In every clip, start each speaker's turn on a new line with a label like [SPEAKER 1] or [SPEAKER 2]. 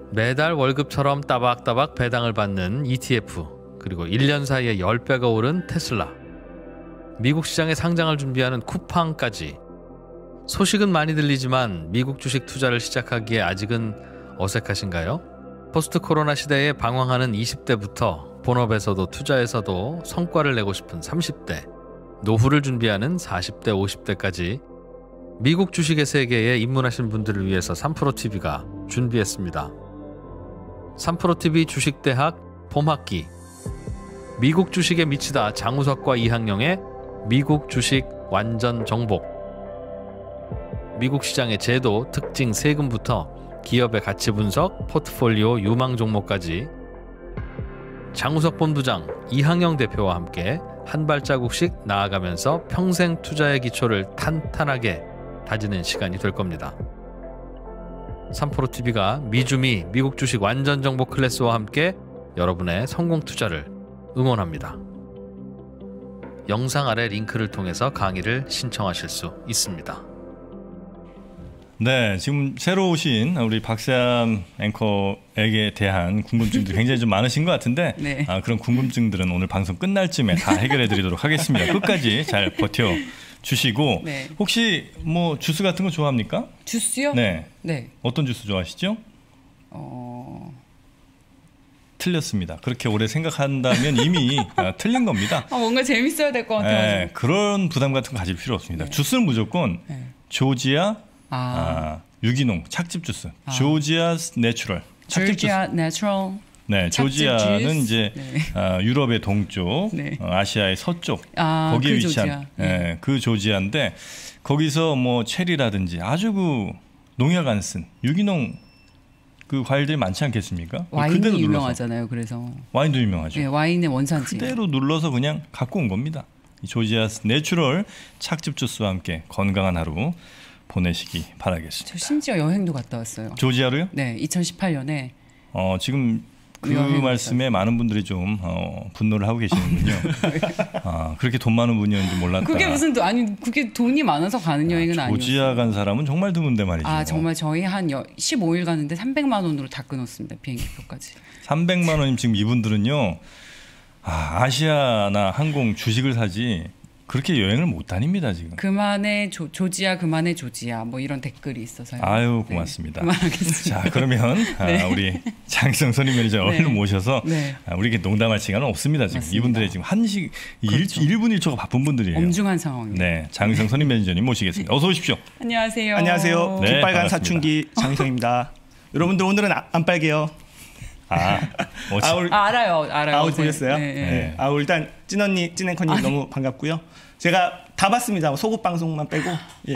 [SPEAKER 1] 매달 월급처럼 따박따박 배당을 받는 ETF, 그리고 1년 사이에 10배가 오른 테슬라, 미국 시장에 상장을 준비하는 쿠팡까지. 소식은 많이 들리지만 미국 주식 투자를 시작하기에 아직은 어색하신가요? 포스트 코로나 시대에 방황하는 20대부터 본업에서도 투자에서도 성과를 내고 싶은 30대, 노후를 준비하는 40대, 50대까지 미국 주식의 세계에 입문하신 분들을 위해서 3프로TV가 준비했습니다. 3프로TV 주식대학 봄학기. 미국 주식에 미치다 장우석과 이항영의 미국 주식 완전 정복. 미국 시장의 제도, 특징, 세금부터 기업의 가치 분석, 포트폴리오, 유망 종목까지 장우석 본부장, 이항영 대표와 함께 한 발자국씩 나아가면서 평생 투자의 기초를 탄탄하게 다지는 시간이 될 겁니다. 3프로TV가 미주미 미국 주식 완전 정보 클래스와 함께 여러분의 성공 투자를 응원합니다. 영상 아래 링크를 통해서 강의를 신청하실 수 있습니다.
[SPEAKER 2] 네, 지금 새로 오신 우리 박세암 앵커에게 대한 궁금증들이 굉장히 좀 많으신 것 같은데
[SPEAKER 3] 네.
[SPEAKER 2] 그런 궁금증들은 오늘 방송 끝날 쯤에 다 해결해 드리도록 하겠습니다. 끝까지 잘 버텨주시고
[SPEAKER 3] 네.
[SPEAKER 2] 혹시 뭐 주스 같은 거 좋아합니까?
[SPEAKER 3] 주스요?
[SPEAKER 2] 네.
[SPEAKER 3] 네.
[SPEAKER 2] 어떤 주스 좋아하시죠? 틀렸습니다. 그렇게 오래 생각한다면 이미 틀린 겁니다.
[SPEAKER 3] 뭔가 재밌어야 될 것 같아요.
[SPEAKER 2] 네, 그런 부담 같은 거 가질 필요 없습니다.
[SPEAKER 3] 네.
[SPEAKER 2] 주스는 무조건
[SPEAKER 3] 네.
[SPEAKER 2] 조지아 유기농 착즙 주스, 조지아 내추럴 착즙 주스.
[SPEAKER 3] 조지아 내추럴.
[SPEAKER 2] 네, 조지아는 이제
[SPEAKER 3] 네.
[SPEAKER 2] 유럽의 동쪽,
[SPEAKER 3] 네.
[SPEAKER 2] 아시아의 서쪽 거기에
[SPEAKER 3] 그
[SPEAKER 2] 위치한
[SPEAKER 3] 조지아.
[SPEAKER 2] 네, 그 조지아인데 거기서 뭐 체리라든지 아주 그 농약 안 쓴 유기농 그 과일들이 많지 않겠습니까?
[SPEAKER 3] 와인이 유명하잖아요. 그래서
[SPEAKER 2] 와인도 유명하죠.
[SPEAKER 3] 네, 와인의 원산지.
[SPEAKER 2] 그대로 눌러서 그냥 갖고 온 겁니다. 이 조지아 내추럴 착즙 주스와 함께 건강한 하루 보내시기 바라겠습니다.
[SPEAKER 3] 저 심지어 여행도 갔다 왔어요.
[SPEAKER 2] 조지아로요?
[SPEAKER 3] 네, 2018년에.
[SPEAKER 2] 지금 그 말씀에 많은 분들이 좀 분노를 하고 계시는군요. 그렇게 돈 많은 분이었는지 몰랐다.
[SPEAKER 3] 그게 무슨 그게 돈이 많아서 가는 여행은 아니었어요.
[SPEAKER 2] 조지아 간 사람은 정말 드문데 말이죠.
[SPEAKER 3] 정말 저희 한 15일 가는데 300만 원으로 다 끊었습니다. 비행기표까지.
[SPEAKER 2] 300만 원이면 지금 이분들은요. 아시아나 항공 주식을 사지 그렇게 여행을 못 다닙니다 지금.
[SPEAKER 3] 그만해 조지아 그만해 조지아 뭐 이런 댓글이 있어서요.
[SPEAKER 2] 아유 고맙습니다.
[SPEAKER 3] 네, 그만하겠습니다.
[SPEAKER 2] 자 그러면
[SPEAKER 3] 네.
[SPEAKER 2] 우리 장희성 선임 매니저 얼른
[SPEAKER 3] 네.
[SPEAKER 2] 모셔서
[SPEAKER 3] 네.
[SPEAKER 2] 우리 이렇게 농담할 시간은 없습니다 지금.
[SPEAKER 3] 맞습니다.
[SPEAKER 2] 이분들의 지금 한시
[SPEAKER 3] 그렇죠.
[SPEAKER 2] 1분 1초가 바쁜 분들이에요.
[SPEAKER 3] 엄중한 상황입니다.
[SPEAKER 2] 네, 장희성 선임 매니저님 모시겠습니다. 어서 오십시오.
[SPEAKER 3] 안녕하세요.
[SPEAKER 4] 안녕하세요.
[SPEAKER 2] 네,
[SPEAKER 4] 빛빨간
[SPEAKER 2] 반갑습니다.
[SPEAKER 4] 사춘기 장희성입니다. 여러분들 오늘은 안 빨개요.
[SPEAKER 3] 알아요.
[SPEAKER 4] 아웃 보셨어요?
[SPEAKER 3] 네.
[SPEAKER 4] 일단 찐 언니, 찐 앵커님 너무 반갑고요. 제가 다 봤습니다. 소급 방송만 빼고. 예.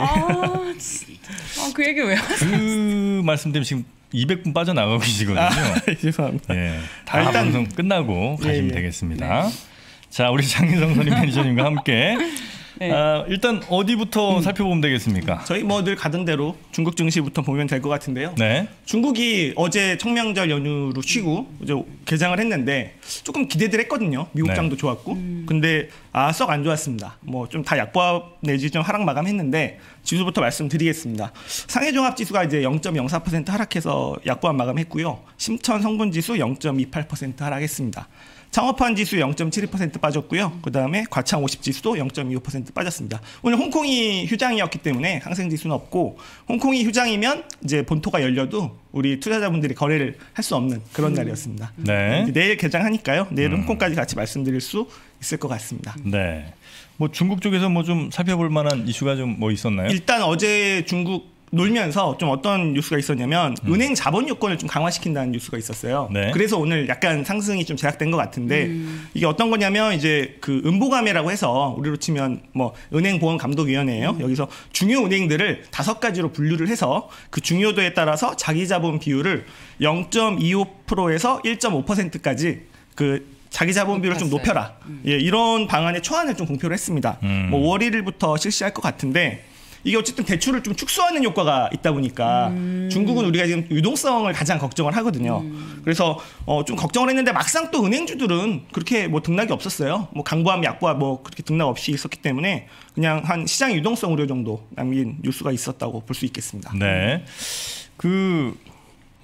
[SPEAKER 3] 그 얘기 왜 하세요?
[SPEAKER 2] 그 말씀 때문에 지금 200분 빠져나가고 계시거든요.
[SPEAKER 4] 죄송합니다.
[SPEAKER 2] 예, 다
[SPEAKER 4] 일단
[SPEAKER 2] 방송 끝나고 가시면
[SPEAKER 4] 예.
[SPEAKER 2] 되겠습니다. 자, 우리 장희성 선임 매니저님과 함께
[SPEAKER 3] 네.
[SPEAKER 2] 일단 어디부터 살펴보면 되겠습니까?
[SPEAKER 4] 저희 뭐 늘 가던 대로 중국 증시부터 보면 될 것 같은데요.
[SPEAKER 2] 네.
[SPEAKER 4] 중국이 어제 청명절 연휴로 쉬고 이제 개장을 했는데 조금 기대들 했거든요. 미국장도
[SPEAKER 2] 네.
[SPEAKER 4] 좋았고. 근데 썩 안 좋았습니다. 뭐 좀 다 약보합 내지 좀 하락 마감했는데 지수부터 말씀드리겠습니다. 상해종합지수가 이제 0.04% 하락해서 약보합 마감했고요. 심천 성분지수 0.28% 하락했습니다. 창업한 지수 0.72% 빠졌고요. 그다음에 과창 50 지수도 0.25% 빠졌습니다. 오늘 홍콩이 휴장이었기 때문에 상생 지수는 없고 홍콩이 휴장이면 이제 본토가 열려도 우리 투자자분들이 거래를 할 수 없는 그런 날이었습니다.
[SPEAKER 2] 네.
[SPEAKER 4] 내일 개장하니까요. 내일 홍콩까지 같이 말씀드릴 수 있을 것 같습니다.
[SPEAKER 2] 네. 뭐 중국 쪽에서 뭐 좀 살펴볼 만한 이슈가 좀 뭐 있었나요?
[SPEAKER 4] 일단 어제 중국 놀면서 좀 어떤 뉴스가 있었냐면 은행 자본 요건을 좀 강화시킨다는 뉴스가 있었어요.
[SPEAKER 2] 네.
[SPEAKER 4] 그래서 오늘 약간 상승이 좀 제약된 것 같은데 이게 어떤 거냐면 이제 그 은보감이라고 해서 우리로 치면 뭐 은행보험감독위원회예요. 여기서 중요 은행들을 5가지로 분류를 해서 그 중요도에 따라서 자기 자본 비율을 0.25%에서 1.5%까지 그 자기 자본 비율을 좀 높여라. 예, 이런 방안의 초안을 좀 공표를 했습니다. 뭐 5월 1일부터 실시할 것 같은데 이게 어쨌든 대출을 좀 축소하는 효과가 있다 보니까 중국은 우리가 지금 유동성을 가장 걱정을 하거든요. 그래서 좀 걱정을 했는데 막상 또 은행주들은 그렇게 뭐 등락이 없었어요. 뭐 강보합, 약보합 뭐 그렇게 등락 없이 있었기 때문에 그냥 한 시장 유동성 우려 정도 남긴 뉴스가 있었다고 볼 수 있겠습니다.
[SPEAKER 2] 네. 그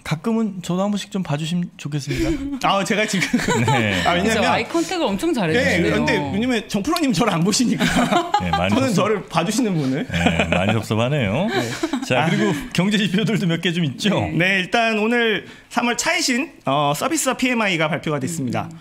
[SPEAKER 2] 가끔은 저도 한 번씩 좀 봐주시면 좋겠습니다.
[SPEAKER 4] 제가 지금
[SPEAKER 2] 네.
[SPEAKER 3] 왜냐면 아이 컨택을 엄청 잘해주시네요.
[SPEAKER 4] 네, 근데 왜냐면 정프로님 저를 안 보시니까
[SPEAKER 2] 네,
[SPEAKER 4] 저는 저를 봐주시는 분을.
[SPEAKER 2] 네, 많이 섭섭하네요. 네. 자, 그리고 경제 지표들도 몇 개 좀 있죠.
[SPEAKER 4] 네, 일단 오늘 3월 차이신 서비스 PMI가 발표가 됐습니다.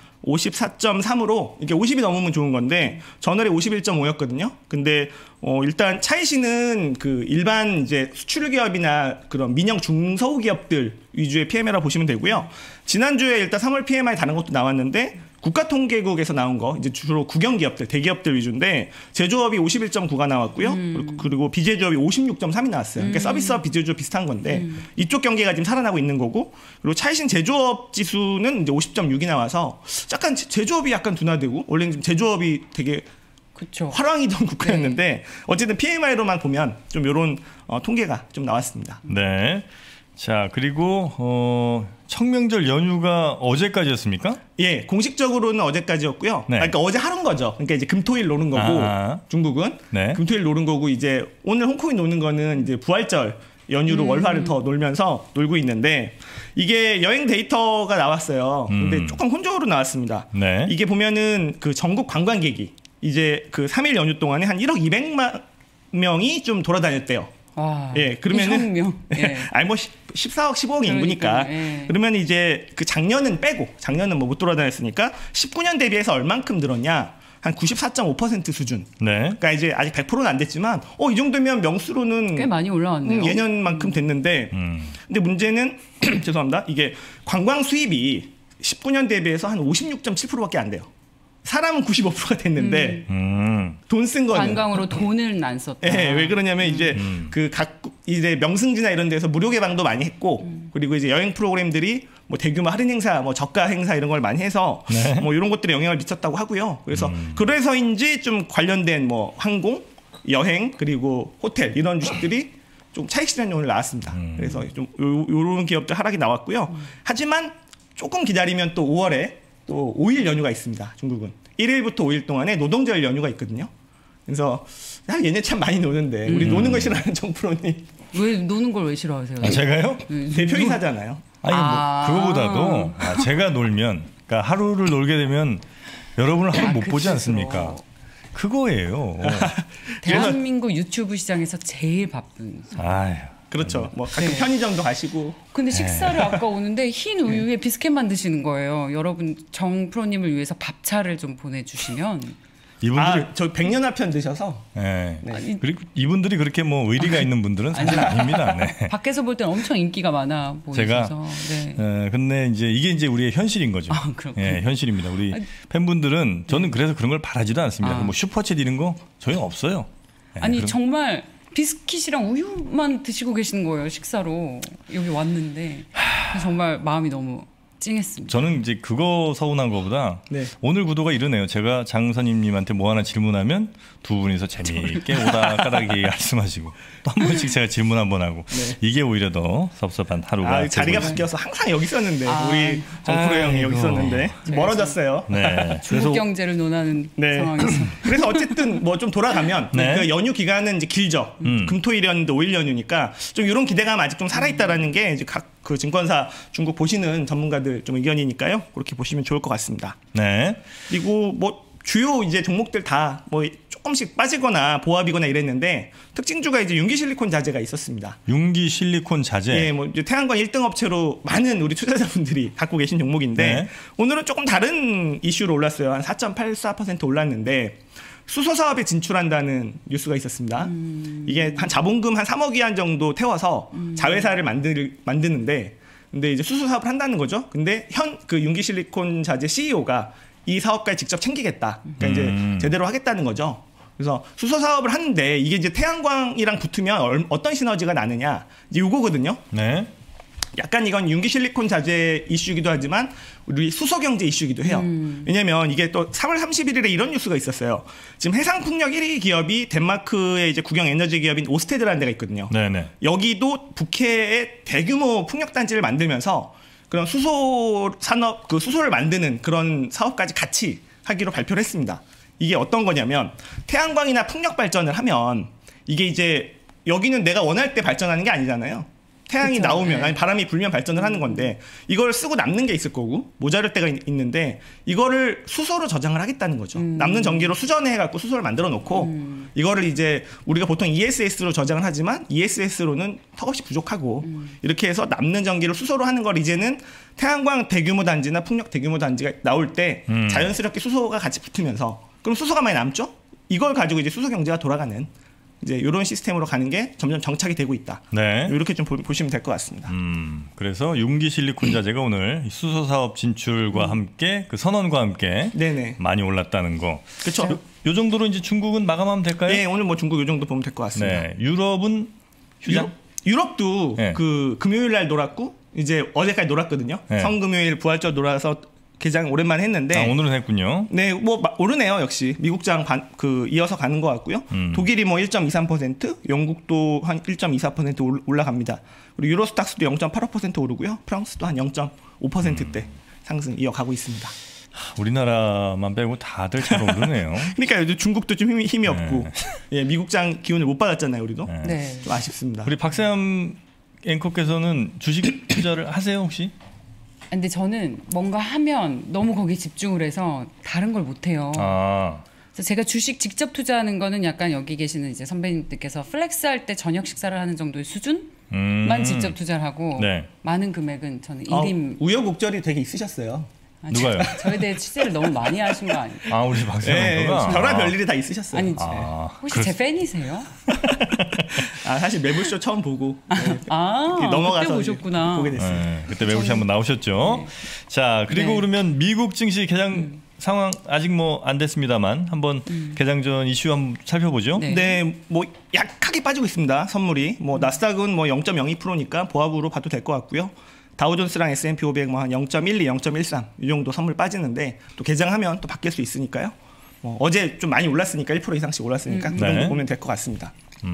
[SPEAKER 4] 54.3으로 이게 50이 넘으면 좋은 건데 전월에 51.5였거든요. 근데 일단 차이신은 그 일반 이제 수출 기업이나 그런 민영 중소우 기업들 위주의 PMI라 보시면 되고요. 지난주에 일단 3월 PMI 다른 것도 나왔는데 국가통계국에서 나온 거 이제 주로 국영기업들, 대기업들 위주인데 제조업이 51.9가 나왔고요. 그리고 비제조업이 56.3이 나왔어요. 그러니까 서비스업, 비제조업 비슷한 건데 이쪽 경계가 지금 살아나고 있는 거고, 그리고 차이신 제조업 지수는 이제 50.6이 나와서 약간 제조업이 약간 둔화되고, 원래는 지금 제조업이 되게
[SPEAKER 3] 그쵸.
[SPEAKER 4] 화랑이던 국가였는데 어쨌든 PMI로만 보면 좀 이런 통계가 좀 나왔습니다.
[SPEAKER 2] 네. 자, 그리고 청명절 연휴가 어제까지였습니까?
[SPEAKER 4] 예, 공식적으로는 어제까지였고요.
[SPEAKER 2] 네.
[SPEAKER 4] 그러니까 어제 하루인 거죠. 그러니까 이제 금토일 노는 거고 중국은
[SPEAKER 2] 네.
[SPEAKER 4] 금토일 노는 거고, 이제 오늘 홍콩이 노는 거는 이제 부활절 연휴로 월화를 더 놀면서 놀고 있는데, 이게 여행 데이터가 나왔어요. 근데 조금 혼조로 나왔습니다.
[SPEAKER 2] 네.
[SPEAKER 4] 이게 보면은 그 전국 관광객이 이제 그 3일 연휴 동안에 한 1억 200만 명이 좀 돌아다녔대요.
[SPEAKER 3] 와,
[SPEAKER 4] 예, 그러면은
[SPEAKER 3] 예.
[SPEAKER 4] 아니 뭐 14억 15억 인구니까
[SPEAKER 3] 예.
[SPEAKER 4] 그러면 이제 그 작년은 빼고, 작년은 뭐 못 돌아다녔으니까 19년 대비해서 얼만큼 늘었냐? 한 94.5% 수준.
[SPEAKER 2] 네.
[SPEAKER 4] 그러니까 이제 아직 100%는 안 됐지만 이 정도면 명수로는
[SPEAKER 3] 꽤 많이 올라왔네요.
[SPEAKER 4] 예년만큼 됐는데 근데 문제는 죄송합니다. 이게 관광 수입이 19년 대비해서 한 56.7%밖에 안 돼요. 사람은 95%가 됐는데 돈 쓴 거는
[SPEAKER 3] 관광으로 돈을 안 썼다.
[SPEAKER 4] 예, 왜 그러냐면 이제 그 각 이제 명승지나 이런 데서 무료 개방도 많이 했고, 그리고 이제 여행 프로그램들이 뭐 대규모 할인 행사, 뭐 저가 행사 이런 걸 많이 해서
[SPEAKER 2] 네.
[SPEAKER 4] 뭐 이런 것들이 영향을 미쳤다고 하고요. 그래서 그래서인지 좀 관련된 뭐 항공, 여행, 그리고 호텔 이런 주식들이 좀 차익 실현이 오늘 나왔습니다. 그래서 좀 요런 기업들 하락이 나왔고요. 하지만 조금 기다리면 또 5월에 또 5일 연휴가 있습니다. 중국은 1일부터 5일 동안에 노동절 연휴가 있거든요. 그래서 얘네 참 많이 노는데 우리 노는 걸 싫어하는 정프로님.
[SPEAKER 3] 왜 노는 걸 왜 싫어하세요?
[SPEAKER 2] 제가요?
[SPEAKER 4] 대표이사잖아요.
[SPEAKER 2] 아니 뭐 그거보다도 제가 놀면, 그러니까 하루를 놀게 되면 여러분을 하루 못 보지 않습니까? 그거예요.
[SPEAKER 3] 대한민국 유튜브 시장에서 제일 바쁜.
[SPEAKER 2] 아유.
[SPEAKER 4] 그렇죠. 뭐 가끔 편의점도 가시고.
[SPEAKER 3] 근데 식사를 아까 오는데 흰 우유에 비스켓만 드시는 거예요. 여러분 정프로님을 위해서 밥차를 좀 보내주시면.
[SPEAKER 2] 이분들이
[SPEAKER 4] 저 백년화편 드셔서.
[SPEAKER 2] 네. 그리고 이분들이 그렇게 뭐 의리가 있는 분들은 사실 아닙니다. 네.
[SPEAKER 3] 밖에서 볼 때는 엄청 인기가 많아 보이셔서.
[SPEAKER 2] 제가 근데 이게 이제 우리의 현실인 거죠. 예, 현실입니다. 우리 팬분들은 저는 그래서 그런 걸 바라지도 않습니다. 뭐 슈퍼챗 이런 거 저희는 없어요. 네,
[SPEAKER 3] 아니 정말 비스킷이랑 우유만 드시고 계시는 거예요, 식사로. 여기 왔는데 정말 마음이 너무 찡했습니다.
[SPEAKER 2] 저는 이제 그거 서운한 거보다 오늘 구도가 이러네요. 제가 장선임님한테 뭐 하나 질문하면 두 분이서 재미있게 오다가다기 말씀하시고 또 한 번씩 제가 질문 한번 하고 이게 오히려 더 섭섭한 하루가
[SPEAKER 4] 자리가 바뀌어서 항상 여기 있었는데 우리 정프로 형이 여기 있었는데 멀어졌어요.
[SPEAKER 2] 네.
[SPEAKER 3] 중국 경제를 논하는 상황에서.
[SPEAKER 4] 그래서 어쨌든 뭐 좀 돌아가면 그 연휴 기간은 이제 길죠. 금토일이었는데 5일 연휴니까 좀 이런 기대감 아직 좀 살아있다라는 게 이제 각 그 증권사 중국 보시는 전문가들 좀 의견이니까요. 그렇게 보시면 좋을 것 같습니다.
[SPEAKER 2] 네.
[SPEAKER 4] 그리고 뭐 주요 이제 종목들 다 뭐 조금씩 빠지거나 보합이거나 이랬는데 특징주가 이제 융기실리콘 자재가 있었습니다.
[SPEAKER 2] 융기실리콘 자재.
[SPEAKER 4] 예, 뭐 이제 태양광 1등 업체로 많은 우리 투자자분들이 갖고 계신 종목인데 오늘은 조금 다른 이슈로 올랐어요. 한 4.84% 올랐는데 수소 사업에 진출한다는 뉴스가 있었습니다. 이게 한 자본금 한 3억 위안 정도 태워서 자회사를 만드는데, 근데 이제 수소 사업을 한다는 거죠. 근데 그 융기실리콘 자재 CEO가 이 사업까지 직접 챙기겠다. 그러니까 이제 제대로 하겠다는 거죠. 그래서 수소 사업을 하는데 이게 이제 태양광이랑 붙으면 어떤 시너지가 나느냐, 이제 요거거든요.
[SPEAKER 2] 네.
[SPEAKER 4] 약간 이건 융기실리콘 자재 이슈이기도 하지만 우리 수소 경제 이슈이기도 해요. 왜냐면 이게 또 3월 31일에 이런 뉴스가 있었어요. 지금 해상풍력 1위 기업이 덴마크의 이제 국영 에너지 기업인 오스테드라는 데가 있거든요.
[SPEAKER 2] 네네.
[SPEAKER 4] 여기도 북해에 대규모 풍력 단지를 만들면서 그런 수소 산업, 그 수소를 만드는 그런 사업까지 같이 하기로 발표를 했습니다. 이게 어떤 거냐면 태양광이나 풍력 발전을 하면 이게 이제 여기는 내가 원할 때 발전하는 게 아니잖아요. 태양이
[SPEAKER 3] 그쵸,
[SPEAKER 4] 나오면
[SPEAKER 3] 네.
[SPEAKER 4] 아니 바람이 불면 발전을 하는 건데 이걸 쓰고 남는 게 있을 거고 모자랄 때가 있는데 이거를 수소로 저장을 하겠다는 거죠. 남는 전기로 수전해 갖고 수소를 만들어 놓고 이거를 이제 우리가 보통 ESS로 저장을 하지만 ESS로는 턱없이 부족하고 이렇게 해서 남는 전기를 수소로 하는 걸 이제는 태양광 대규모 단지나 풍력 대규모 단지가 나올 때 자연스럽게 수소가 같이 붙으면서 그럼 수소가 많이 남죠? 이걸 가지고 이제 수소 경제가 돌아가는 이제 이런 시스템으로 가는 게 점점 정착이 되고 있다.
[SPEAKER 2] 네.
[SPEAKER 4] 이렇게 좀 보시면 될 것 같습니다.
[SPEAKER 2] 그래서 융기 실리콘 자재가 오늘 수소 사업 진출과 함께 그 선언과 함께
[SPEAKER 4] 네네.
[SPEAKER 2] 많이 올랐다는 거.
[SPEAKER 4] 그렇죠.
[SPEAKER 2] 요 정도로 이제 중국은 마감하면 될까요?
[SPEAKER 4] 네, 오늘 뭐 중국 이 정도 보면 될 것 같습니다.
[SPEAKER 2] 네. 유럽은 휴장?
[SPEAKER 4] 유럽도
[SPEAKER 2] 네.
[SPEAKER 4] 그 금요일 날 놀았고 이제 어제까지 놀았거든요.
[SPEAKER 2] 네.
[SPEAKER 4] 성금요일 부활절 놀아서 개장 오랜만에 했는데
[SPEAKER 2] 오늘은 했군요.
[SPEAKER 4] 네, 뭐 오르네요. 역시 미국장 이어서 가는 것 같고요. 독일이 뭐 1.23%, 영국도 한 1.24% 올라갑니다. 그리고 유로스탁스도 0.85% 오르고요. 프랑스도 한 0.5%대 상승 이어가고 있습니다.
[SPEAKER 2] 우리나라만 빼고 다들 잘 오르네요.
[SPEAKER 4] 그러니까 요즘 중국도 좀 힘이 없고 예, 미국장 기운을 못 받았잖아요. 우리도
[SPEAKER 3] 네.
[SPEAKER 4] 좀 아쉽습니다.
[SPEAKER 2] 우리 박세암 앵커께서는 주식 투자를 하세요 혹시?
[SPEAKER 3] 근데 저는 뭔가 하면 너무 거기에 집중을 해서 다른 걸 못해요. 그래서 제가 주식 직접 투자하는 거는 약간 여기 계시는 이제 선배님들께서 플렉스할 때 저녁 식사를 하는 정도의 수준만 직접 투자를 하고
[SPEAKER 2] 네.
[SPEAKER 3] 많은 금액은 저는 일임.
[SPEAKER 4] 우여곡절이 되게 있으셨어요.
[SPEAKER 2] 누가요?
[SPEAKER 3] 저에 대해 취재를 너무 많이 하신 거 아니에요?
[SPEAKER 2] 우리 박세암
[SPEAKER 4] 네,
[SPEAKER 2] 앵커가?
[SPEAKER 4] 별할 별일이 다 있으셨어요.
[SPEAKER 3] 아니, 혹시 제 팬이세요?
[SPEAKER 4] 사실 매불쇼 처음 보고
[SPEAKER 3] 그때
[SPEAKER 4] 넘어가서
[SPEAKER 3] 보셨구나.
[SPEAKER 4] 보게 됐어요.
[SPEAKER 2] 네, 그때 매부시 한번 나오셨죠.
[SPEAKER 3] 네.
[SPEAKER 2] 자, 그리고
[SPEAKER 3] 네.
[SPEAKER 2] 그러면 미국 증시 개장 상황 아직 뭐 안 됐습니다만 한번 개장 전 이슈 한번 살펴보죠.
[SPEAKER 3] 네.
[SPEAKER 4] 네, 뭐 약하게 빠지고 있습니다. 선물이 뭐 나스닥은 뭐 0.02%니까 보합으로 봐도 될 것 같고요. 다우존스랑 S&P 500 뭐 한 0.12, 0.13 이 정도 선물 빠지는데 또 개장하면 또 바뀔 수 있으니까요. 어제 좀 많이 올랐으니까 1% 이상씩 올랐으니까 그 정도
[SPEAKER 2] 네.
[SPEAKER 4] 보면 될 것 같습니다.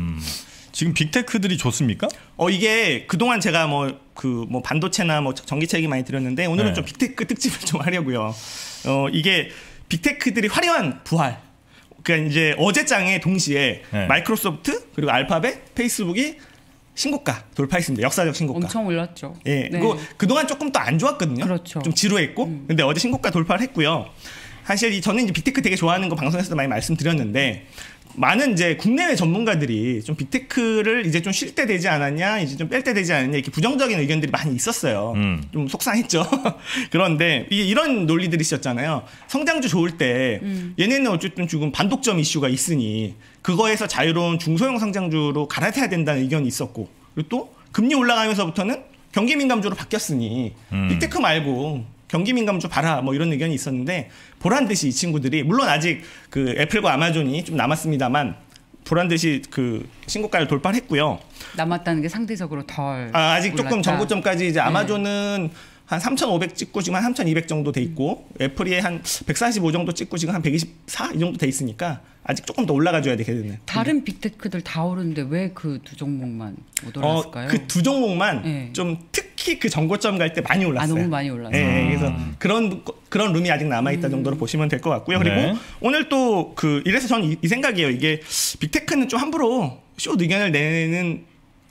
[SPEAKER 2] 지금 빅테크들이 좋습니까?
[SPEAKER 4] 이게 그동안 제가 뭐 반도체나 뭐 전기차 얘기 많이 드렸는데 오늘은
[SPEAKER 2] 네.
[SPEAKER 4] 좀 빅테크 특집을 좀 하려고요. 이게 빅테크들이 화려한 부활. 그러니까 이제 어제장에 동시에
[SPEAKER 2] 네.
[SPEAKER 4] 마이크로소프트 그리고 알파벳, 페이스북이 신고가 돌파했습니다. 역사적 신고가.
[SPEAKER 3] 엄청 올랐죠.
[SPEAKER 4] 예.
[SPEAKER 3] 네.
[SPEAKER 4] 그리고 그동안 조금 더 안 좋았거든요.
[SPEAKER 3] 그렇죠.
[SPEAKER 4] 좀 지루했고. 근데 어제 신고가 돌파를 했고요. 사실 저는 이제 빅테크 되게 좋아하는 거 방송에서도 많이 말씀드렸는데 많은 이제 국내외 전문가들이 좀 빅테크를 이제 좀 쉴 때 되지 않았냐, 이제 좀 뺄 때 되지 않았냐 이렇게 부정적인 의견들이 많이 있었어요. 좀 속상했죠. 그런데 이런 논리들이 있었잖아요. 성장주 좋을 때 얘네는 어쨌든 지금 반독점 이슈가 있으니 그거에서 자유로운 중소형 성장주로 갈아타야 된다는 의견이 있었고 그리고 또 금리 올라가면서부터는 경기 민감주로 바뀌었으니 빅테크 말고 경기 민감주 봐라 뭐 이런 의견이 있었는데 보란 듯이 이 친구들이 물론 아직 그 애플과 아마존이 좀 남았습니다만 보란 듯이 그 신고가를 돌파했고요.
[SPEAKER 3] 남았다는 게 상대적으로 덜.
[SPEAKER 4] 아직 조금
[SPEAKER 3] 올랐다.
[SPEAKER 4] 전고점까지 이제 아마존은 한 3,500 찍고 지금 한 3,200 정도 돼 있고 애플이 한 145 정도 찍고 지금 한 124 이 정도 돼 있으니까 아직 조금 더 올라가줘야 돼 걔네는.
[SPEAKER 3] 다른 빅테크들 다 오르는데 왜 그 두 종목만 못 올랐을까요?
[SPEAKER 4] 그 두 종목만
[SPEAKER 3] 네.
[SPEAKER 4] 좀 특히 그 전고점 갈 때 많이 올랐어요.
[SPEAKER 3] 너무 많이 올랐어요.
[SPEAKER 4] 네, 그래서 그런 룸이 아직 남아 있다 정도로 보시면 될 것 같고요. 그리고
[SPEAKER 2] 네.
[SPEAKER 4] 오늘 또 이래서 저는 이 생각이에요. 이게 빅테크는 좀 함부로 숏 의견을 내는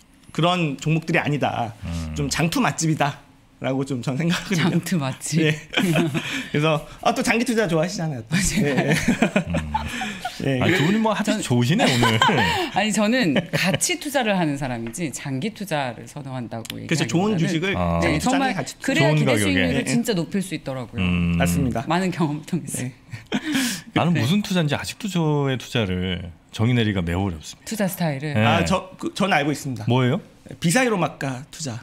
[SPEAKER 4] 그런 종목들이 아니다. 좀 장투 맛집이다. 라고 좀 전 생각하거든요.
[SPEAKER 3] 장투 맞지?
[SPEAKER 4] 네. 그래서 또 장기 투자 좋아하시잖아요. 또. 네. 네.
[SPEAKER 2] 두 분이 뭐 아주 좋으시네 오늘.
[SPEAKER 3] 아니 저는 가치 투자를 하는 사람이지 장기 투자를 선호한다고 얘기하기보다는
[SPEAKER 4] 그래서 좋은 주식을
[SPEAKER 3] 네, 정말
[SPEAKER 4] 가치 투자.
[SPEAKER 3] 그래야
[SPEAKER 2] 좋은
[SPEAKER 3] 기대
[SPEAKER 2] 가격에.
[SPEAKER 3] 수익률을
[SPEAKER 4] 네.
[SPEAKER 3] 진짜 높일 수 있더라고요.
[SPEAKER 4] 맞습니다.
[SPEAKER 3] 많은 경험 통해서.
[SPEAKER 4] 네.
[SPEAKER 2] 나는 무슨 투자인지 아직도 저의 투자를 정의 내리기가 매우 어렵습니다.
[SPEAKER 3] 투자 스타일을.
[SPEAKER 2] 네.
[SPEAKER 4] 저는 알고 있습니다.
[SPEAKER 2] 뭐예요?
[SPEAKER 4] 비사이로마카 투자.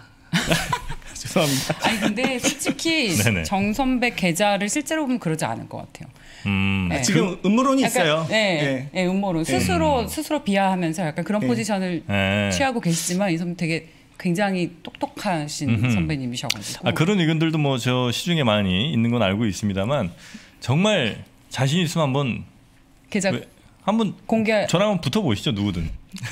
[SPEAKER 4] 죄송합니다.
[SPEAKER 3] 아니 근데 솔직히
[SPEAKER 2] 네네.
[SPEAKER 3] 정 선배 계좌를 실제로 보면 그러지 않을 것 같아요. 네.
[SPEAKER 4] 지금 음모론이
[SPEAKER 3] 약간,
[SPEAKER 4] 있어요.
[SPEAKER 3] 네, 음모론. 스스로 비하하면서 약간 그런 포지션을 취하고 계시지만 이 선배 되게 굉장히 똑똑하신 선배님이셔가지고.
[SPEAKER 2] 그런 의견들도 뭐 저 시중에 많이 있는 건 알고 있습니다만 정말 자신 있으면 한번
[SPEAKER 3] 계좌
[SPEAKER 2] 한번 저랑 한번 붙어보시죠, 누구든.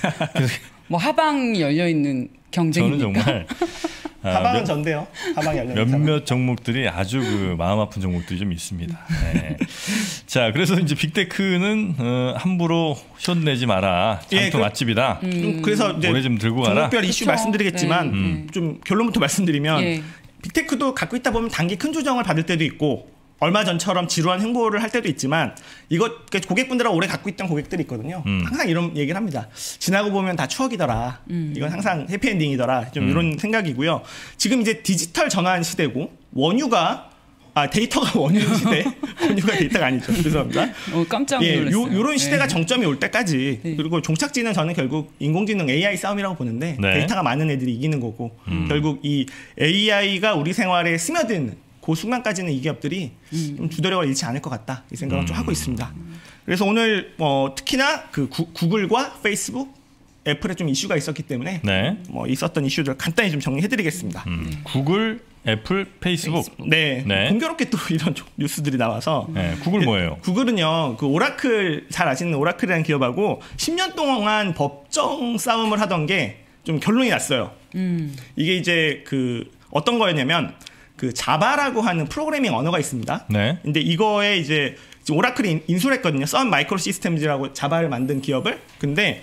[SPEAKER 3] 뭐 하방이 열려 있는 경쟁입니까?
[SPEAKER 2] 저는 정말
[SPEAKER 4] 하방은 전데요. 하방이 열려 있는
[SPEAKER 2] 몇몇 종목들이 아주 그 마음 아픈 종목들이 좀 있습니다. 네. 자, 그래서 이제 빅테크는 함부로 숏 내지 마라. 장터 맛집이다.
[SPEAKER 4] 그래서 이제
[SPEAKER 2] 오래 좀 들고 가라.
[SPEAKER 4] 종목별 이슈 말씀드리겠지만 좀 결론부터 말씀드리면 빅테크도 갖고 있다 보면 단기 큰 조정을 받을 때도 있고 얼마 전처럼 지루한 행보를 할 때도 있지만 이거 고객분들하고 오래 갖고 있던 고객들이 있거든요. 항상 이런 얘기를 합니다. 지나고 보면 다 추억이더라. 이건 항상 해피엔딩이더라. 좀 이런 생각이고요. 지금 이제 디지털 전환 시대고 원유가 데이터가 원유 시대. 원유가 데이터가 아니죠. 죄송합니다.
[SPEAKER 3] 깜짝 놀랐어요.
[SPEAKER 4] 이런 시대가 정점이 올 때까지 그리고 종착지는 저는 결국 인공지능 AI 싸움이라고 보는데 데이터가 많은 애들이 이기는 거고 결국 이 AI가 우리 생활에 스며든 그 순간까지는 이 기업들이 좀 주도력을 잃지 않을 것 같다 이 생각을 좀 하고 있습니다. 그래서 오늘 특히나 그 구글과 페이스북, 애플에 좀 이슈가 있었기 때문에 있었던 이슈들 간단히 좀 정리해드리겠습니다.
[SPEAKER 2] 구글, 애플, 페이스북.
[SPEAKER 4] 네. 공교롭게 또 이런 뉴스들이 나와서.
[SPEAKER 2] 구글 뭐예요?
[SPEAKER 4] 구글은요, 그 오라클 잘 아시는 오라클이라는 기업하고 10년 동안 법정 싸움을 하던 게 좀 결론이 났어요. 이게 이제 그 어떤 거였냐면. 그 자바라고 하는 프로그래밍 언어가 있습니다. 근데 이거에 이제 오라클이 인수를 했거든요. 선 마이크로 시스템즈라고 자바를 만든 기업을. 근데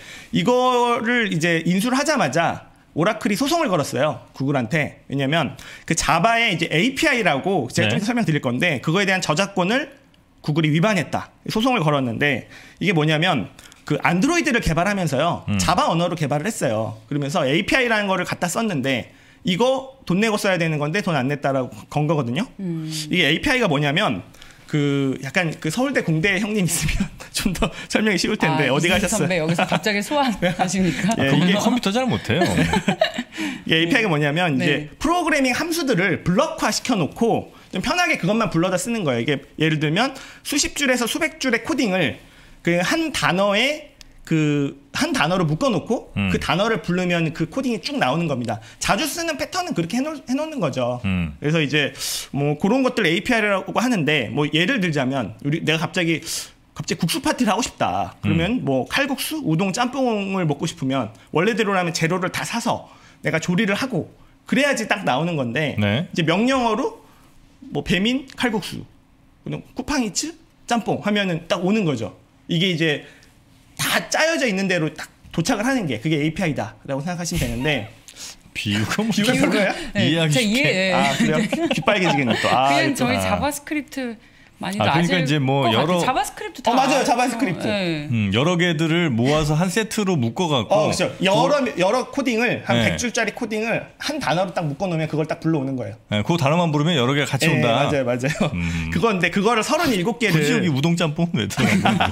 [SPEAKER 4] 이거를 이제 인수를 하자마자 오라클이 소송을 걸었어요. 구글한테. 왜냐면 그 자바의 이제 API라고 제가 좀 설명드릴 건데 그거에 대한 저작권을 구글이 위반했다. 소송을 걸었는데 이게 뭐냐면 그 안드로이드를 개발하면서요. 자바 언어로 개발을 했어요. 그러면서 API라는 거를 갖다 썼는데 이거 돈 내고 써야 되는 건데 돈 안 냈다라고 건 거거든요. 이게 API가 뭐냐면 그 약간 그 서울대 공대 형님 있으면 좀 더 설명이 쉬울 텐데 어디 가셨어요?
[SPEAKER 3] 선배 여기서 갑자기 소환하십니까?
[SPEAKER 2] 이게 컴퓨터 잘 못해요.
[SPEAKER 4] 이게 API가 뭐냐면 이제 프로그래밍 함수들을 블럭화 시켜놓고 좀 편하게 그것만 불러다 쓰는 거예요. 이게 예를 들면 수십 줄에서 수백 줄의 코딩을 그 한 단어에 한 단어로 묶어놓고 그 단어를 부르면 그 코딩이 쭉 나오는 겁니다. 자주 쓰는 패턴은 그렇게 해놓는 거죠. 그래서 이제 뭐 그런 것들 API라고 하는데 뭐 예를 들자면 내가 갑자기 국수 파티를 하고 싶다. 그러면 뭐 칼국수, 우동, 짬뽕을 먹고 싶으면 원래대로라면 재료를 다 사서 내가 조리를 하고 그래야지 딱 나오는 건데 이제 명령어로 뭐 배민 칼국수, 쿠팡이츠 짬뽕 하면은 딱 오는 거죠. 이게 이제 다 짜여져 있는 대로 딱 도착을 하는 게 그게 API다라고 생각하시면 되는데
[SPEAKER 2] 비유가
[SPEAKER 4] 별로예요?
[SPEAKER 2] 이해하기
[SPEAKER 4] 그래요? 귀빨개지겠네 또.
[SPEAKER 3] 그냥 저희 자바스크립트 많이들
[SPEAKER 2] 그러니까 이제 뭐 여러
[SPEAKER 3] 자바스크립트 다
[SPEAKER 4] 맞아요. 자바스크립트.
[SPEAKER 2] 여러 개들을 모아서 한 세트로 묶어갖고
[SPEAKER 4] 그렇죠. 여러 코딩을 한 100줄짜리 코딩을 한 단어로 딱 묶어놓으면 그걸 딱 불러오는 거예요.
[SPEAKER 2] 그 단어만 부르면 여러 개가 같이 온다.
[SPEAKER 4] 맞아요. 그건데 그거를 37개를
[SPEAKER 2] 여기 우동짬뽕 왜 들어간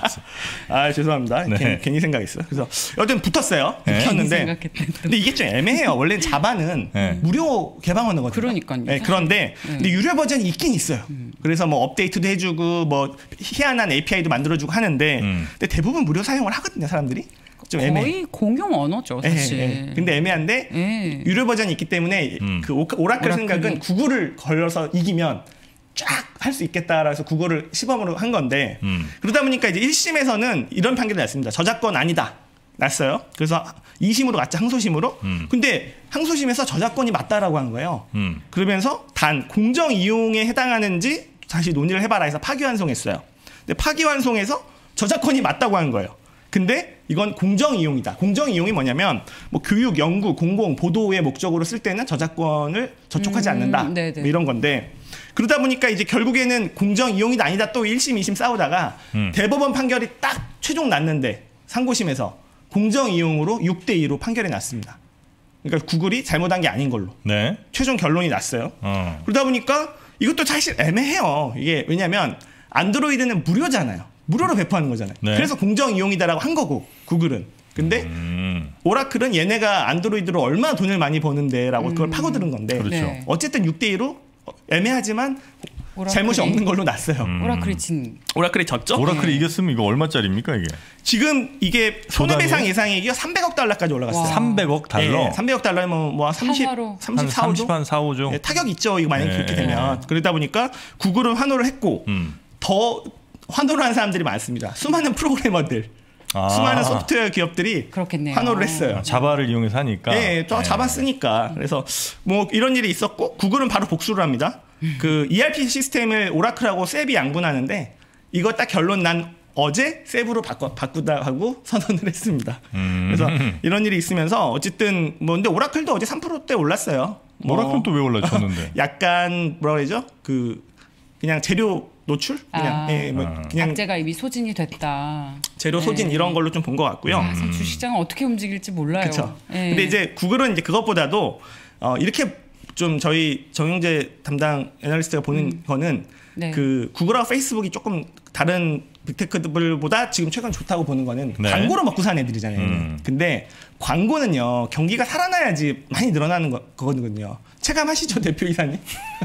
[SPEAKER 4] 죄송합니다. 괜히 생각했어요. 그래서 여튼 붙었어요. 붙었는데 근데 이게 좀 애매해요. 원래는 자바는 무료 개방 언어거든요.
[SPEAKER 3] 그러니까요.
[SPEAKER 4] 그런데 근데 유료 버전이 있긴 있어요. 그래서 뭐 업데이트도 해주고 뭐 희한한 API도 만들어주고 하는데 근데 대부분 무료 사용을 하거든요. 사람들이 좀
[SPEAKER 3] 거의 공용 언어죠 사실.
[SPEAKER 4] 근데 애매한데 유료 버전이 있기 때문에 그 오라클 생각은 구글을 걸려서 이기면 쫙 할 수 있겠다라고 해서 구글을 시범으로 한 건데 그러다 보니까 이제 1심에서는 이런 판결이 났습니다. 저작권 아니다 났어요. 그래서 2심으로 갔죠. 항소심으로. 근데 항소심에서 저작권이 맞다라고 한 거예요. 그러면서 단 공정 이용에 해당하는지 다시 논의를 해봐라 해서 파기환송했어요. 근데 파기환송해서 저작권이 맞다고 하는 거예요. 근데 이건 공정 이용이다. 공정 이용이 뭐냐면 뭐 교육, 연구, 공공, 보도의 목적으로 쓸 때는 저작권을 저촉하지 않는다. 뭐 이런 건데 그러다 보니까 이제 결국에는 공정 이용이다 아니다 또 1심, 2심 싸우다가 대법원 판결이 딱 최종 났는데 상고심에서 공정 이용으로 6대2로 판결이 났습니다. 그러니까 구글이 잘못한 게 아닌 걸로 최종 결론이 났어요. 그러다 보니까 이것도 사실 애매해요. 이게 왜냐하면 안드로이드는 무료잖아요. 무료로 배포하는 거잖아요. 그래서 공정 이용이다라고 한 거고 구글은. 근데 오라클은 얘네가 안드로이드로 얼마나 돈을 많이 버는데라고 그걸 파고드는 건데 어쨌든 6대2로 애매하지만 잘못이 없는 걸로 났어요. 오라클이 졌죠?
[SPEAKER 2] 오라클이 이겼으면 이거 얼마짜리입니까 이게?
[SPEAKER 4] 지금 이게 손해배상 예상액이 300억 달러까지 올라갔어요.
[SPEAKER 2] 300억 달러?
[SPEAKER 4] 300억 달러면 뭐 34,
[SPEAKER 2] 4조?
[SPEAKER 4] 타격 있죠. 이거 만약에 그렇게 되면. 그러다 보니까 구글은 환호를 했고 더 환호를 한 사람들이 많습니다. 수많은 프로그래머들. 수많은 소프트웨어 기업들이
[SPEAKER 3] 그렇겠네요.
[SPEAKER 4] 환호를 했어요.
[SPEAKER 2] 자바를 이용해서 하니까.
[SPEAKER 4] 네, 저 자바 쓰니까. 그래서 뭐 이런 일이 있었고 구글은 바로 복수를 합니다. 그 ERP 시스템을 오라클하고 셉이 양분하는데 이거 딱 결론 난 어제 셉으로 바꾸다 하고 선언을 했습니다. 그래서 이런 일이 있으면서 어쨌든 뭐 근데 오라클도 어제 3%대 올랐어요.
[SPEAKER 2] 오라클은 또 왜 올랐었는데?
[SPEAKER 4] 약간 뭐라 그러죠? 그냥 재료 노출? 그냥
[SPEAKER 3] 그냥 악재가 이미 소진이 됐다.
[SPEAKER 4] 재료 소진 이런 걸로 좀 본 것 같고요.
[SPEAKER 3] 주식시장은 어떻게 움직일지 몰라요.
[SPEAKER 4] 그렇죠. 근데 이제 구글은 이제 그것보다도 이렇게 좀 저희 정영재 담당 애널리스트가 보는 거는 그 구글하고 페이스북이 조금 다른 빅테크들보다 지금 최근 좋다고 보는 거는 광고로 먹고 사는 애들이잖아요. 근데 광고는요 경기가 살아나야지 많이 늘어나는 거거든요. 체감하시죠, 대표이사님?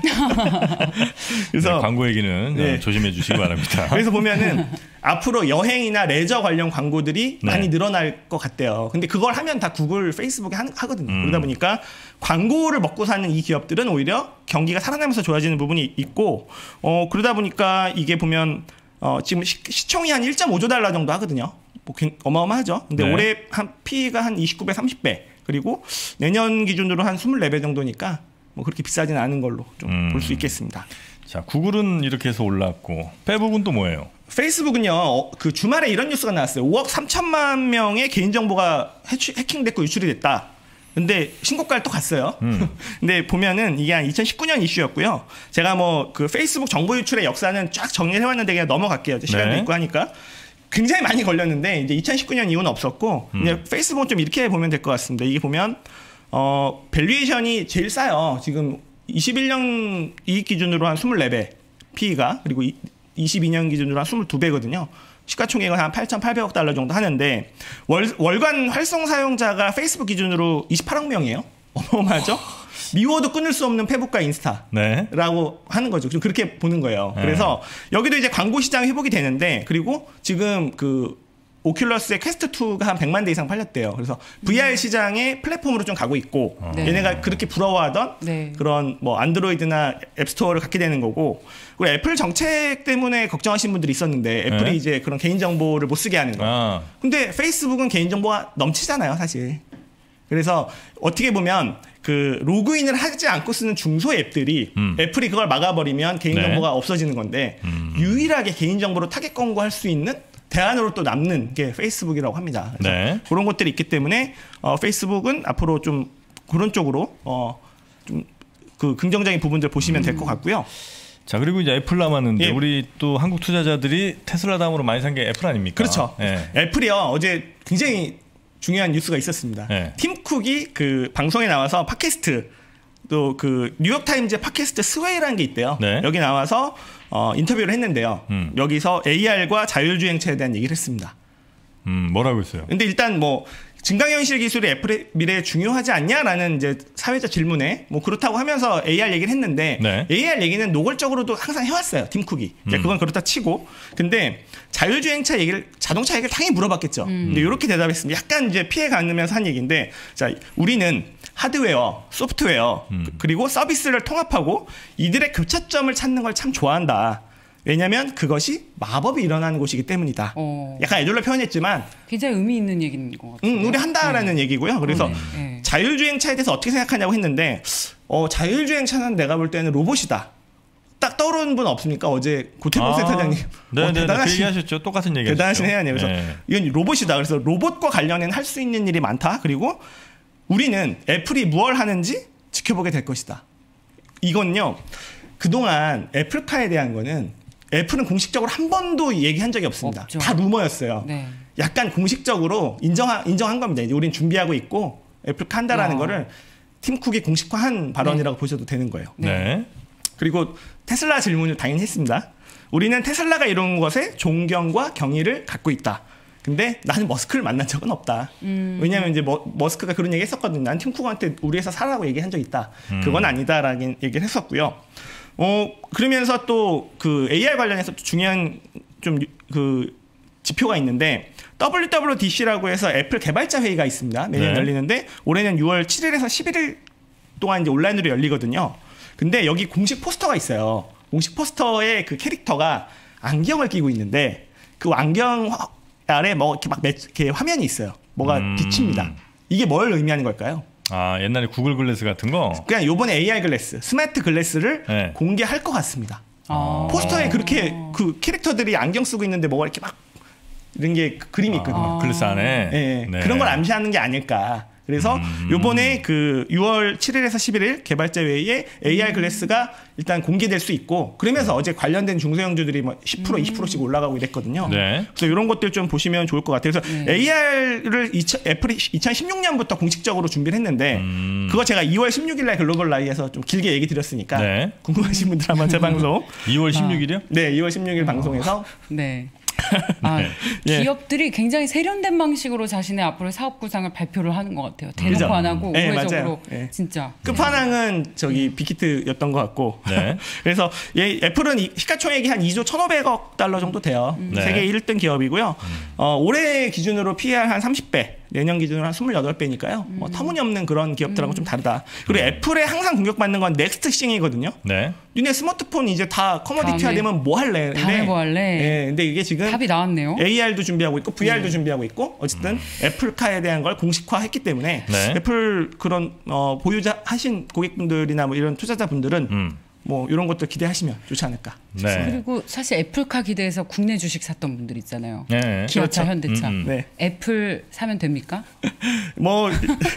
[SPEAKER 2] 그래서 광고 얘기는 조심해 주시기 바랍니다.
[SPEAKER 4] 그래서 보면은 앞으로 여행이나 레저 관련 광고들이 많이 늘어날 것 같대요. 근데 그걸 하면 다 구글, 페이스북에 하거든요. 그러다 보니까 광고를 먹고 사는 이 기업들은 오히려 경기가 살아나면서 좋아지는 부분이 있고, 그러다 보니까 이게 보면 지금 시총이 한 1.5조 달러 정도 하거든요. 뭐 어마어마하죠. 근데 올해 한 PE가 한 29배, 30배. 그리고 내년 기준으로 한 24배 정도니까 뭐 그렇게 비싸지는 않은 걸로 좀 볼 수 있겠습니다.
[SPEAKER 2] 자, 구글은 이렇게 해서 올랐고 페이북은 또 뭐예요?
[SPEAKER 4] 페이스북은요. 그 주말에 이런 뉴스가 나왔어요. 5억 3천만 명의 개인정보가 해킹됐고 유출이 됐다. 근데 신고가를 또 갔어요. 근데 보면은 이게 한 2019년 이슈였고요. 제가 뭐 그 페이스북 정보 유출의 역사는 쫙 정리를 해왔는데 그냥 넘어갈게요. 시간도 있고 하니까. 굉장히 많이 걸렸는데 이제 2019년 이후는 없었고 이제 페이스북은 좀 이렇게 보면 될 것 같습니다. 이게 보면 밸류에이션이 제일 싸요. 지금 21년 이익 기준으로 한 24배 PE가 그리고 22년 기준으로 한 22배거든요. 시가총액은 한 8,800억 달러 정도 하는데 월간 활성 사용자가 페이스북 기준으로 28억 명이에요. 어마어마하죠? 미워도 끊을 수 없는 페북과 인스타라고 하는 거죠. 좀 그렇게 보는 거예요. 그래서 여기도 이제 광고 시장 회복이 되는데 그리고 지금 그 오큘러스의 퀘스트 2가 한 100만 대 이상 팔렸대요. 그래서 VR 시장의 플랫폼으로 좀 가고 있고 얘네가 그렇게 부러워하던 그런 뭐 안드로이드나 앱스토어를 갖게 되는 거고 그리고 애플 정책 때문에 걱정하시는 분들이 있었는데 애플이 이제 그런 개인정보를 못 쓰게 하는 거. 근데 페이스북은 개인정보가 넘치잖아요, 사실. 그래서 어떻게 보면 그 로그인을 하지 않고 쓰는 중소 앱들이 애플이 그걸 막아버리면 개인정보가 없어지는 건데 유일하게 개인정보로 타겟 광고할 수 있는 대안으로 또 남는 게 페이스북이라고 합니다. 그래서 그런 것들이 있기 때문에 페이스북은 앞으로 좀 그런 쪽으로 좀 그 긍정적인 부분들 보시면 될 것 같고요.
[SPEAKER 2] 자, 그리고 이제 애플 남았는데 우리 또 한국 투자자들이 테슬라 다음으로 많이 산 게 애플 아닙니까?
[SPEAKER 4] 그렇죠. 애플이요. 어제 굉장히 중요한 뉴스가 있었습니다. 팀 쿡이 그 방송에 나와서 팟캐스트 또 그 뉴욕타임즈 팟캐스트 스웨이라는 게 있대요. 여기 나와서 인터뷰를 했는데요. 여기서 AR과 자율주행차에 대한 얘기를 했습니다.
[SPEAKER 2] 뭐라고 했어요?
[SPEAKER 4] 근데 일단 뭐 증강현실 기술이 애플의 미래에 중요하지 않냐라는 이제 사회적 질문에 뭐 그렇다고 하면서 AR 얘기를 했는데 AR 얘기는 노골적으로도 항상 해왔어요. 팀 쿡이. 그건 그렇다 치고. 근데 자율주행차 얘기를 자동차 얘기를 당연히 물어봤겠죠. 근데 이렇게 대답했습니다. 약간 이제 피해 가면서 한 얘기인데 자, 우리는 하드웨어, 소프트웨어 그리고 서비스를 통합하고 이들의 교차점을 찾는 걸 참 좋아한다. 왜냐하면 그것이 마법이 일어나는 곳이기 때문이다. 약간 애들로 표현했지만
[SPEAKER 3] 굉장히 의미 있는 얘기인 것 같아요.
[SPEAKER 4] 우리 한다라는 얘기고요. 그래서 자율주행차에 대해서 어떻게 생각하냐고 했는데 자율주행차는 내가 볼 때는 로봇이다. 딱 떠오르는 분 없습니까? 어제 고태봉 센터장님
[SPEAKER 2] 대단하신 얘기하셨죠. 똑같은 얘기
[SPEAKER 4] 대단하신 해안이에요. 그래서 이건 로봇이다. 그래서 로봇과 관련된 할 수 있는 일이 많다. 그리고 우리는 애플이 무엇을 하는지 지켜보게 될 것이다. 이건요. 그동안 애플카에 대한 거는 애플은 공식적으로 한 번도 얘기한 적이 없습니다. 없죠. 다 루머였어요. 약간 공식적으로 인정한 겁니다. 이제 우린 준비하고 있고 애플카 한다라는 거를 팀 쿡이 공식화한 발언이라고 보셔도 되는 거예요. 그리고 테슬라 질문을 당연히 했습니다. 우리는 테슬라가 이룬 것에 존경과 경의를 갖고 있다. 근데 나는 머스크를 만난 적은 없다. 왜냐하면 이제 머스크가 그런 얘기 했었거든요. 난 팀 쿡한테 우리 회사 사라고 얘기한 적 있다. 그건 아니다라는 얘기를 했었고요. 그러면서 또 그 AR 관련해서 또 중요한 좀 그 지표가 있는데 WWDC라고 해서 애플 개발자 회의가 있습니다. 매년 열리는데 올해는 6월 7일에서 11일 동안 이제 온라인으로 열리거든요. 근데 여기 공식 포스터가 있어요. 공식 포스터에 그 캐릭터가 안경을 끼고 있는데 그 안경에 아래 뭐 이렇게 막 이렇게 화면이 있어요. 뭐가 비칩니다. 이게 뭘 의미하는 걸까요?
[SPEAKER 2] 아, 옛날에 구글 글래스 같은 거?
[SPEAKER 4] 그냥 요번에 AR 글래스, 스마트 글래스를
[SPEAKER 2] 네.
[SPEAKER 4] 공개할 것 같습니다. 포스터에 그렇게 그 캐릭터들이 안경 쓰고 있는데 뭐가 이렇게 막 이런 게 그림이 있거든요.
[SPEAKER 2] 글래스 안에?
[SPEAKER 4] 네.
[SPEAKER 2] 네.
[SPEAKER 4] 그런 걸 암시하는 게 아닐까. 그래서 요번에 그 6월 7일에서 11일 개발자 회의에 AR 글래스가 일단 공개될 수 있고, 그러면서 어제 관련된 중소형주들이 뭐 10% 20%씩 올라가고 이랬거든요.
[SPEAKER 2] 네.
[SPEAKER 4] 그래서 이런 것들 좀 보시면 좋을 것 같아요. 그래서 AR을 애플이 2016년부터 공식적으로 준비를 했는데 그거 제가 2월 16일 날 글로벌 라이에서 좀 길게 얘기 드렸으니까
[SPEAKER 2] 네.
[SPEAKER 4] 궁금하신 분들 한번 제 방송
[SPEAKER 2] 2월 16일이요?
[SPEAKER 4] 네, 2월 16일 방송에서
[SPEAKER 3] 네. 기업들이 굉장히 세련된 방식으로 자신의 앞으로의 사업 구상을 발표를 하는 것 같아요. 대놓고 안 하고 우회적으로 진짜
[SPEAKER 4] 끝판왕은 저기 빅히트였던 것 같고 그래서 애플은 시가총액이 한 2조 1,500억 달러 정도 돼요. 세계 1등 기업이고요. 올해 기준으로 PER 한 30배, 내년 기준으로 한 28배니까요. 뭐 터무니없는 그런 기업들하고 좀 다르다. 그리고 애플에 항상 공격받는 건 넥스트 싱이거든요. 니네 스마트폰 이제 다 커머디티화되면 뭐 할래?
[SPEAKER 3] 다음에 뭐 할래?
[SPEAKER 4] 근데 이게 지금
[SPEAKER 3] 답이 나왔네요.
[SPEAKER 4] AR도 준비하고 있고 VR도 준비하고 있고 어쨌든 애플카에 대한 걸 공식화했기 때문에 애플 그런 보유자 하신 고객분들이나 뭐 이런 투자자분들은 뭐 이런 것도 기대하시면 좋지 않을까 싶습니다.
[SPEAKER 3] 그리고 사실 애플카 기대해서 국내 주식 샀던 분들 있잖아요.
[SPEAKER 4] 그렇죠.
[SPEAKER 3] 기아차, 현대차. 애플 사면 됩니까?
[SPEAKER 4] 뭐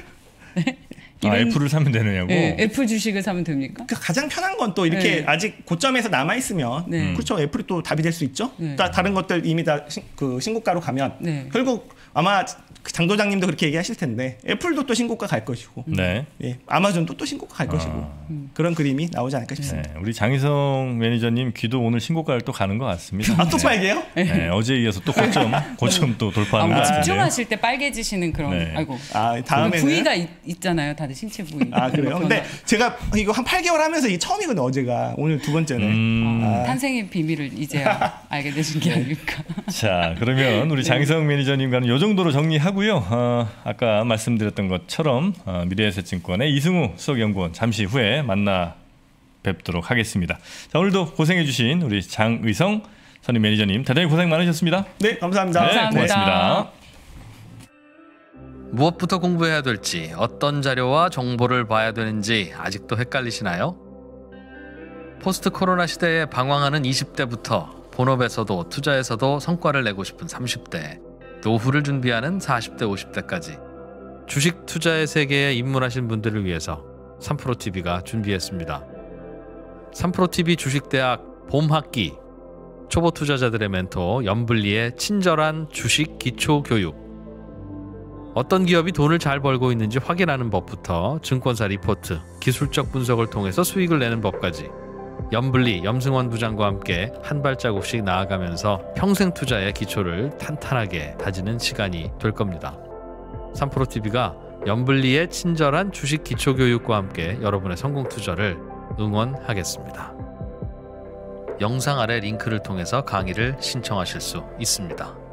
[SPEAKER 2] 애플을 사면 되느냐고?
[SPEAKER 3] 네, 애플 주식을 사면 됩니까?
[SPEAKER 4] 가장 편한 건 또 이렇게 아직 고점에서 남아 있으면 그렇죠. 애플이 또 답이 될 수 있죠. 다른 것들 이미 다 신고가로 가면 결국 아마 장도장님도 그렇게 얘기하실 텐데 애플도 또 신고가 갈 것이고 아마존도 또 신고가 갈 것이고 그런 그림이 나오지 않을까 싶습니다.
[SPEAKER 2] 우리 장희성 매니저님 귀도 오늘 신고가를 또 가는 것 같습니다.
[SPEAKER 4] 또 빨개요?
[SPEAKER 2] 어제에 이어서 또 고점 또 돌파하는 것 같은데요.
[SPEAKER 3] 집중하실 때 빨개지시는 그런 아이고.
[SPEAKER 4] 다음에는
[SPEAKER 3] 부위가 있잖아요. 다들 신체 부위.
[SPEAKER 4] 그래요? 근데 제가 이거 한 8개월 하면서 이게 처음이거든요. 어제가 오늘 두 번째네.
[SPEAKER 3] 탄생의 비밀을 이제야 알게 되신 게 아닐까.
[SPEAKER 2] 자, 그러면 우리 장희성 매니저님과는 이 정도로 정리하고요. 아까 말씀드렸던 것처럼 미래에셋증권의 이승우 수석연구원 잠시 후에 만나 뵙도록 하겠습니다. 자, 오늘도 고생해주신 우리 장의성 선임 매니저님 대단히 고생 많으셨습니다.
[SPEAKER 4] 네, 감사합니다.
[SPEAKER 3] 감사합니다.
[SPEAKER 2] 고맙습니다.
[SPEAKER 1] 무엇부터 공부해야 될지, 어떤 자료와 정보를 봐야 되는지 아직도 헷갈리시나요? 포스트 코로나 시대에 방황하는 20대부터 본업에서도 투자에서도 성과를 내고 싶은 30대, 노후를 준비하는 40대, 50대까지 주식 투자의 세계에 입문하신 분들을 위해서 3프로TV가 준비했습니다. 3프로TV 주식대학 봄학기, 초보 투자자들의 멘토 염블리의 친절한 주식 기초 교육. 어떤 기업이 돈을 잘 벌고 있는지 확인하는 법부터 증권사 리포트, 기술적 분석을 통해서 수익을 내는 법까지 염블리, 염승원 부장과 함께 한 발자국씩 나아가면서 평생 투자의 기초를 탄탄하게 다지는 시간이 될 겁니다. 3프로TV가 염블리의 친절한 주식 기초 교육과 함께 여러분의 성공 투자를 응원하겠습니다. 영상 아래 링크를 통해서 강의를 신청하실 수 있습니다.